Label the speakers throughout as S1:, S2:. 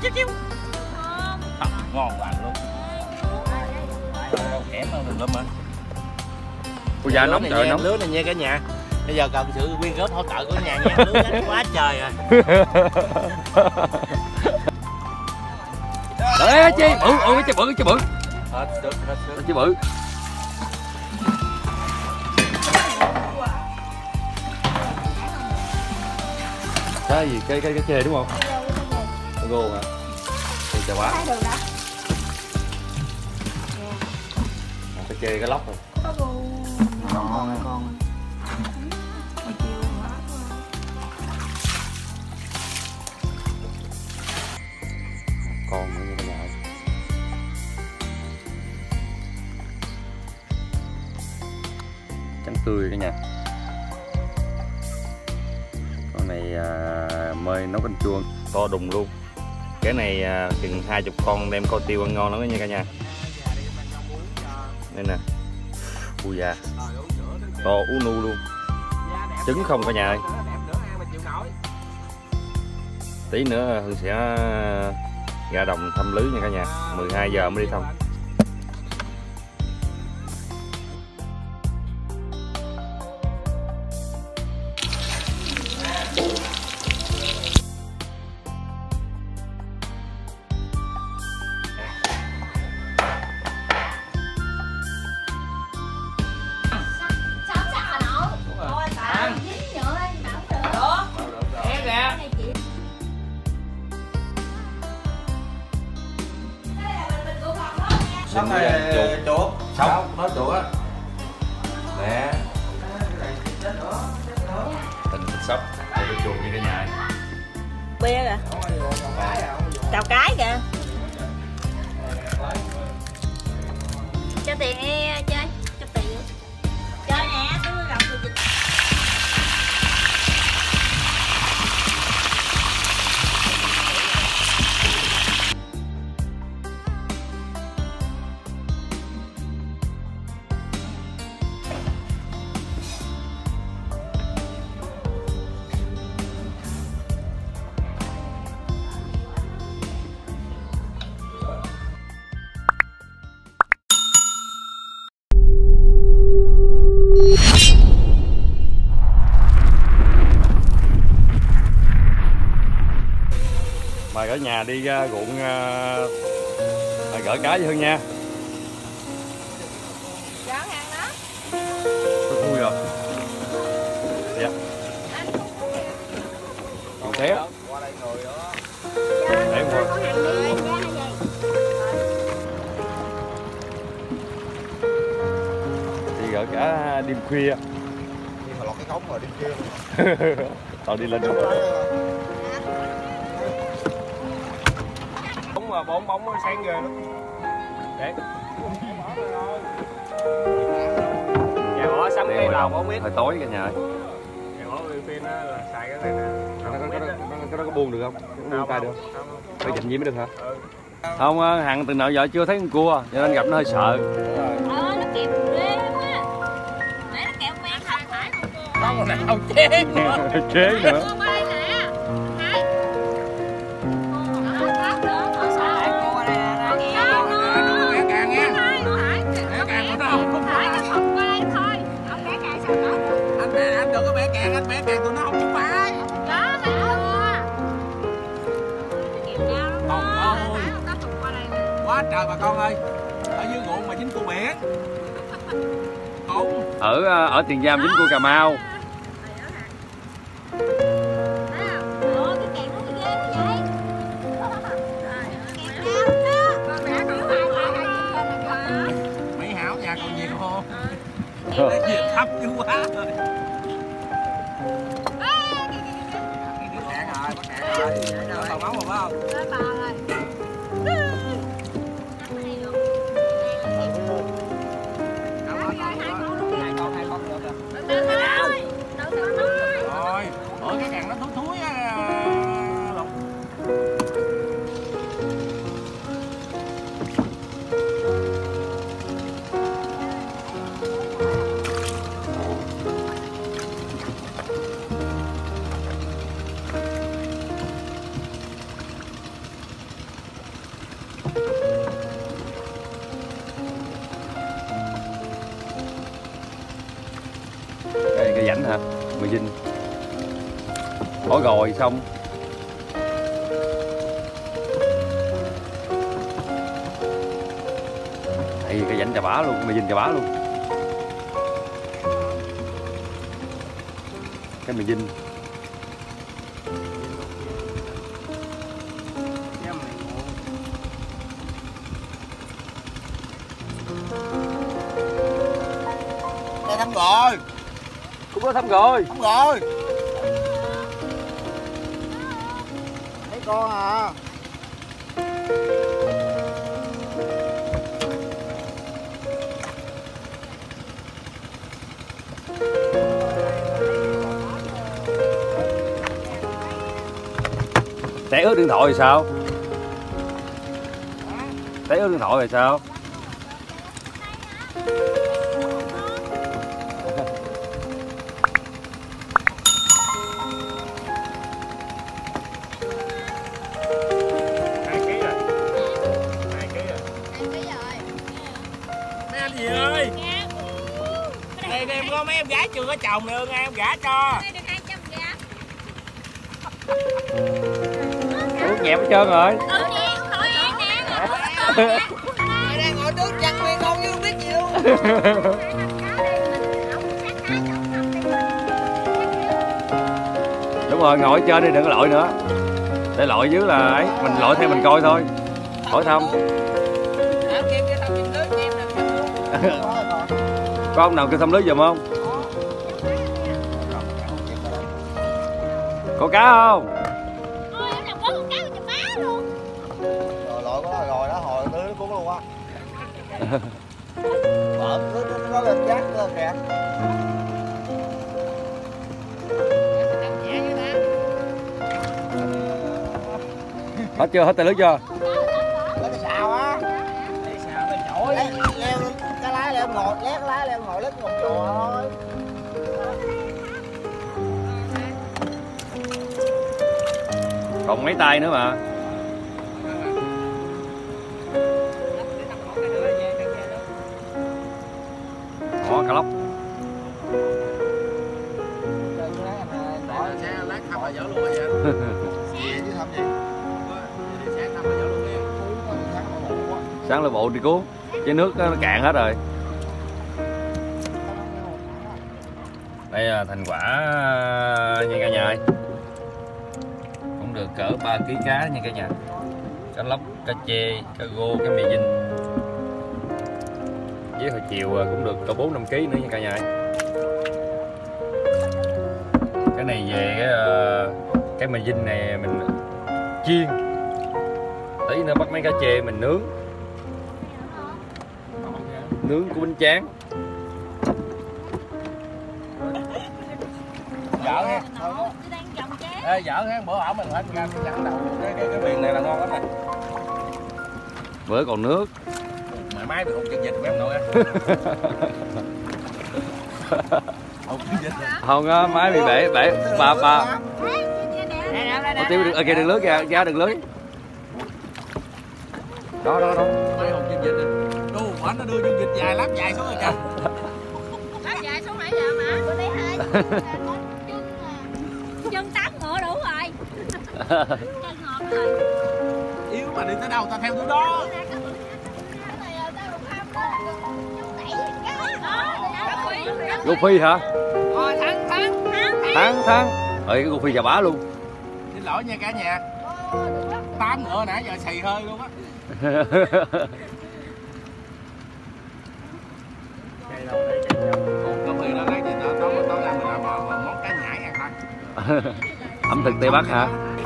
S1: chiếu. Ngon lành luôn. Đâu kém đâu, đừng lắm hả?
S2: Ui da nóng trời nóng.
S1: Lứa này nha cả nhà. Bây giờ cần sự quyên góp hỗ trợ của nhà nha, lứa đánh quá trời rồi.
S2: Đấy chi, cái bự.
S1: Hết sức.
S2: Chi bự. Cái gì? Cái chê đúng không? Cái gô hả? Thì chà quá. Cái chê cái lóc rồi.
S3: Ngon con.
S2: Con nữa như thế này. Trắng tươi cả nhà. Con này mời nấu canh chua to đùng luôn. Cái này chừng 20 con đem kho tiêu ăn ngon lắm đó nha cả nhà. Đây nè. Ui da. To ú nu luôn. Trứng không cả nhà ơi. Tí nữa Hương sẽ ra đồng thăm lưới nha cả nhà. 12 giờ mới đi thăm.
S1: Sóc này chuột. Sóc nói chuột á. Nè.
S2: Tình thịt sóc. Đây là chuột như cả nhà.
S3: Bia kìa. Chào cái kìa. Cho tiền đi chơi. Cho tiền. Chơi nè, tôi gặp tôi dịch.
S2: Mời cả nhà đi ruộng gỡ cá với Hương nha.
S3: Cháo ăn đó.
S2: Tôi thui rồi. Dạ. Còn té.
S1: Qua đây người đó.
S2: Để qua. Đi gỡ cá đêm khuya.
S1: Nhưng mà lọt cái cống rồi đi kia.
S2: Tao đi lên được.
S1: Mà bóng nó sáng ghê lắm. Đấy. Nhà bỏ sắm cái lầu bóng mít.
S2: Hơi tối cả nhà ơi.
S1: Nhà bỏ phim á là xài cái này nè.
S2: Cái đó có buông được không? Buông tay được không? Phải chậm nhiễm mới được hả?
S1: Ừ.
S2: Không, Hằng từ nãy giờ chưa thấy con cua cho nên gặp nó hơi sợ.
S3: Nó kẹp ghê quá. Nãy nó kẹp men không phải con cua.
S1: Có con nào chế nữa.
S2: Chế nữa.
S3: Con qua đây nè. Hai. Đó, đó.
S1: Anh đừng có bẻ càng, anh bẻ càng tụi nó không chịu phải.
S3: Đó, thấy chưa? Kìa nhau đó.
S1: Quá trời bà con ơi. Ở dưới ruộng mà dính cua biển. Không.
S2: Ở Tiền Giang dính cua Cà Mau.
S1: Mỹ Hảo nhà còn nhiều không? Cái gì thấp dữ quá rồi. Bắt cạn rồi. Nó còn máu rồi phải không? Rồi, ở cái càng nó thúi thúi á.
S2: bỏ gồi xong. Đây cái rãnh chà bá luôn, mì dinh chà bá luôn. Cái mì dinh.
S1: Đây thăm rồi.
S2: Cũng có thăm rồi.
S1: Thăm rồi. Thấy con à.
S2: Té ướt điện thoại thì sao? Té ướt điện thoại thì sao?
S1: Mấy anh gì ơi. Đây em có mấy em gái chưa có chồng nữa, nghe em gả cho.
S2: Ướt nhẹp hết trơn rồi.
S1: Mày đang ngồi trước chăn nguyên con chứ không biết gì luôn.
S2: Đúng rồi, ngồi ở trên đi đừng có lội nữa. Để lội dưới là ấy, mình lội theo mình coi thôi. Hỏi thăm. Có ông nào kêu thăm lưới giùm không? Có cá không?
S1: Rồi lội có rồi đó, hồi tưới nó cuốn luôn á. Vợ nó lên chát lên kìa.
S2: Hết chưa? Hết tay lưới chưa?
S1: Lấy cái xào á. Lấy xào cái chổi. Leo cái lái leo ngồi, lé cái lái leo ngồi lết ngồi chùa thôi.
S2: Còn mấy tay nữa mà. Đó, cá lóc.
S1: Lát thăm bà dở luôn rồi vậy. Gì chứ thăm gì? Sáng thăm bà dở luôn đi.
S2: Sáng là bộ đi cuốn. Chứ nước nó cạn hết rồi. Đây là thành quả nha cả nhà ơi. Cũng được cỡ 3 kg cá nha cả nhà. Cá lóc, cá chê, cá rô, cá mì dinh. Với hồi chiều cũng được cỡ 4-5 kg nữa nha cả nhà ơi. Cái này về cái mì dinh này mình chiên. Tí nữa bắt mấy cá chê mình nướng. Nướng của bánh tráng.
S1: Dở ha. Ê, dở ha, bữa ổng mình hết ra chắn đầu cái miền này là ngon lắm này.
S2: Bữa còn nước.
S1: Mày máy bị hụt chân vịt của em nội á. Hụt chân vịt.
S2: Không á, máy bị bể ba. Tiêu đừng kìa, đừng lưới kìa, ra đừng lưới. Đó.
S1: Máy hụt chân vịt rồi. Đu, bển nó đưa chân vịt dài lắm dài xuống rồi kìa.
S3: Lắp dài xuống nãy giờ mà. Bữa nay hơi. Chân 8 ngựa đủ rồi. Chân ngọt rồi.
S1: Yếu mà đi tới đâu ta theo tới đó.
S2: Gô phi hả?
S1: Thắng.
S2: Thắng. Cái gô phi chà bá luôn.
S1: Xin lỗi nha cả nhà. 8 ngựa nãy giờ xì hơi luôn á. Gô phi nó lấy gì đó tối nay mình làm món cá nhảy ăn thôi.
S2: Ẩm thực Tây Bắc hả?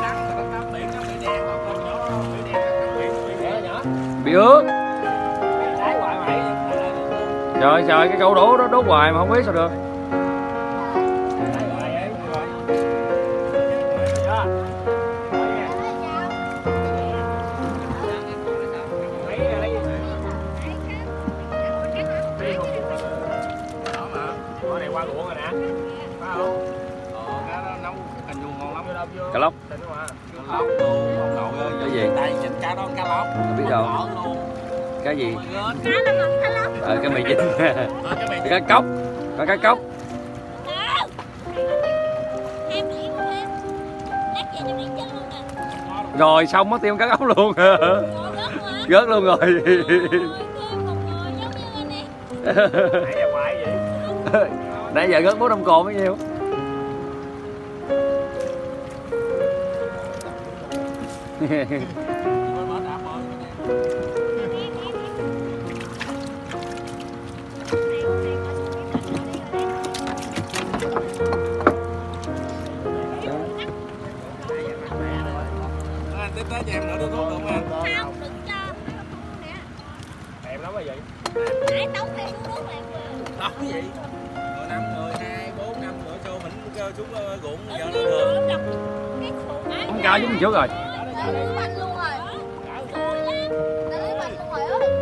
S2: Bị ướt. Trời cái câu đổ hoài mà không biết sao được. Cá lóc. Cái gì?
S1: Đây chỉnh cá đó cá lóc.
S2: Không biết đâu. Cái gì? Cái mì dinh. Cá cốc. Có cá cốc. Rồi xong mất tiêu cá ống luôn. Rớt luôn rồi. Nãy giờ rớt 4-5 con bao nhiêu.
S4: Tiếp tới cho em nữa đưa thuốc được không anh?
S3: Không, đừng cho.
S4: Em lắm rồi vậy?
S3: Nãy tống này xuống nước liền.
S4: Tống gì? Rồi 5 người, 2, 4, 5 nữa cho mình xuống ruộng giờ nó được.
S2: Không cao giống trước rồi.
S3: Bánh luôn rồi. Bánh luôn rồi ơi.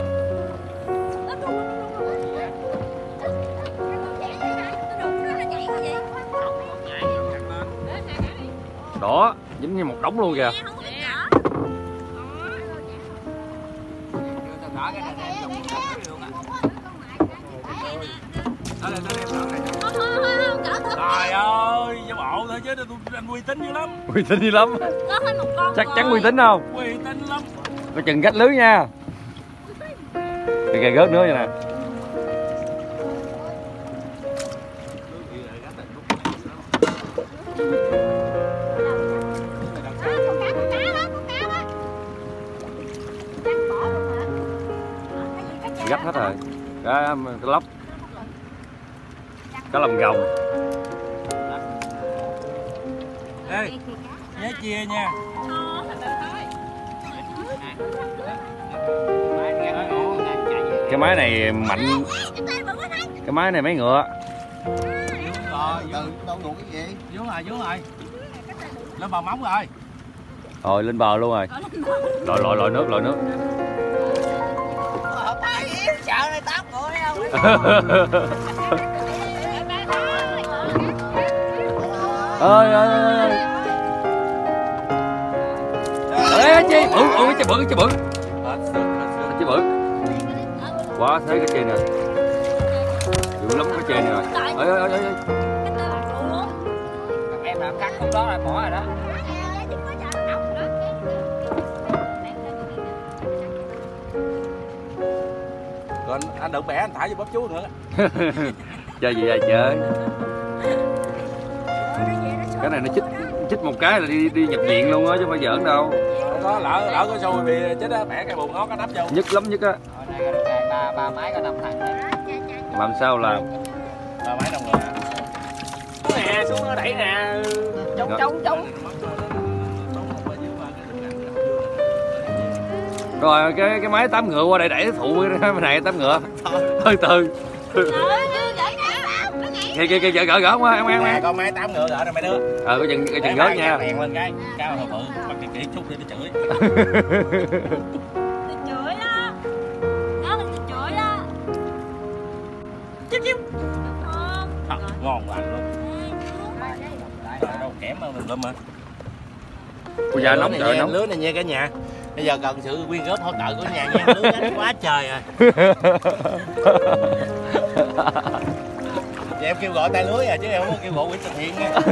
S2: Đó, giống như một đống luôn kìa.
S4: Trời ơi, giả bộ thôi chứ anh uy tín dữ lắm.
S2: Uy tín dữ lắm. Chắc chắn uy tín không?
S4: Uy tín lắm.
S2: Coi chừng cách lưới nha. Kìa rớt nữa vậy nè. Gấp hết rồi. Cái lóc. Cá lồng gồng.
S4: Ê, nhớ chia nha.
S2: Cái máy này mạnh. Cái máy này máy ngựa.
S1: Đâu đủ cái gì?
S4: Vướng rồi. Lên bờ móng rồi.
S2: Rồi lên bờ luôn rồi. Lội nước.
S1: Sợ này táp ngựa đấy không?
S2: Ơi. Ê chi bự, chi bự. Chi bự. Quá thấy cái trên nè. Dữ lắm cái trên nè rồi. Ơi.
S1: Em làm cắt không đó là bỏ rồi đó.
S4: Còn anh đừng bẻ anh thả vô bóp chú nữa.
S2: Chơi gì vậy chơi? Cái này nó chích một cái là đi nhập viện luôn á chứ không phải giỡn đâu.
S4: Có lỡ có xui vì chết á, bẻ cái bùn nó đắp vô.
S2: Nhức lắm nhức á.
S1: Ba máy có 5 thằng đấy.
S2: Làm sao làm?
S4: Ba máy đồng người.
S1: Nè, xuống nó đẩy nè. Chống.
S2: Rồi cái máy tám ngựa qua đây đẩy phụ cái này tám ngựa. Từ. Kìa gỡ không em.
S4: Nè, con máy 8 ngựa gỡ rồi mấy đứa.
S2: Coi chừng gớt nha.
S4: Đèn lên cái cao hồi bự, bắt cái kỹ chút đi nó chửi.
S3: Chửi đó. Nó là chửi đó. Chíu.
S4: Ngon lành luôn. Đâu kém hơn mình lắm hả?
S2: Bây giờ nóng trời nóng.
S4: Lưới này nha cả nhà. Bây giờ cần sự quyên góp hỗ trợ của nhà nha. Lưới đánh quá trời rồi. Vậy em kêu gọi tay lưới rồi chứ em không có kêu gọi quỹ từ thiện nha.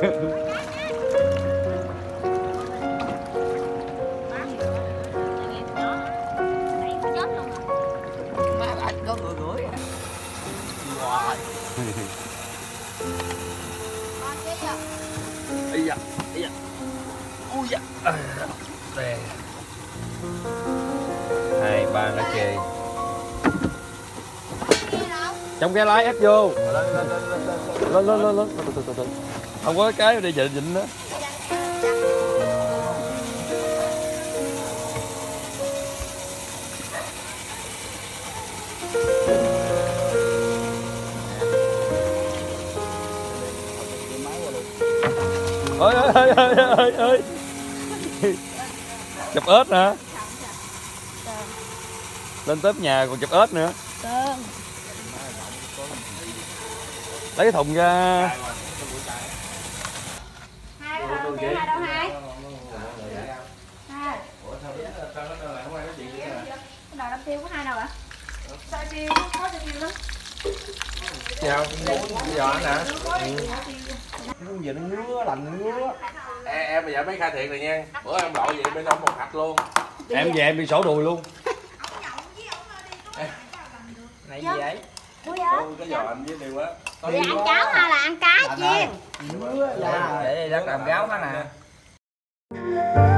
S1: Má lại có người gửi.
S2: Ây da. Ui da. Đây. 2, 3 cá chê. Trong cái lái ép vô. Lên. Không có cái để dịnh đó. Ơi. Chụp ếch hả? Lên tới nhà còn chụp ếch nữa. Lấy cái thùng ra.
S3: Hai đâu hai? Đầu đâm tiêu có 2 đâu ạ? Sao tiêu có cho tiêu lắm.
S4: Chào, bây giờ anh hả? Giờ nó ngứa, lạnh ngứa. em bây giờ mấy khai thiệt rồi nha. Bữa em lội vậy bên ông một thạch luôn.
S2: Em về em đi sổ đùi luôn.
S1: Này gì vậy?
S3: Vui hả?
S4: Cái giò anh với điều á.
S3: Vậy ăn cháo hay là ăn cá chiên?
S1: Để đây đất làm gáo hết nè.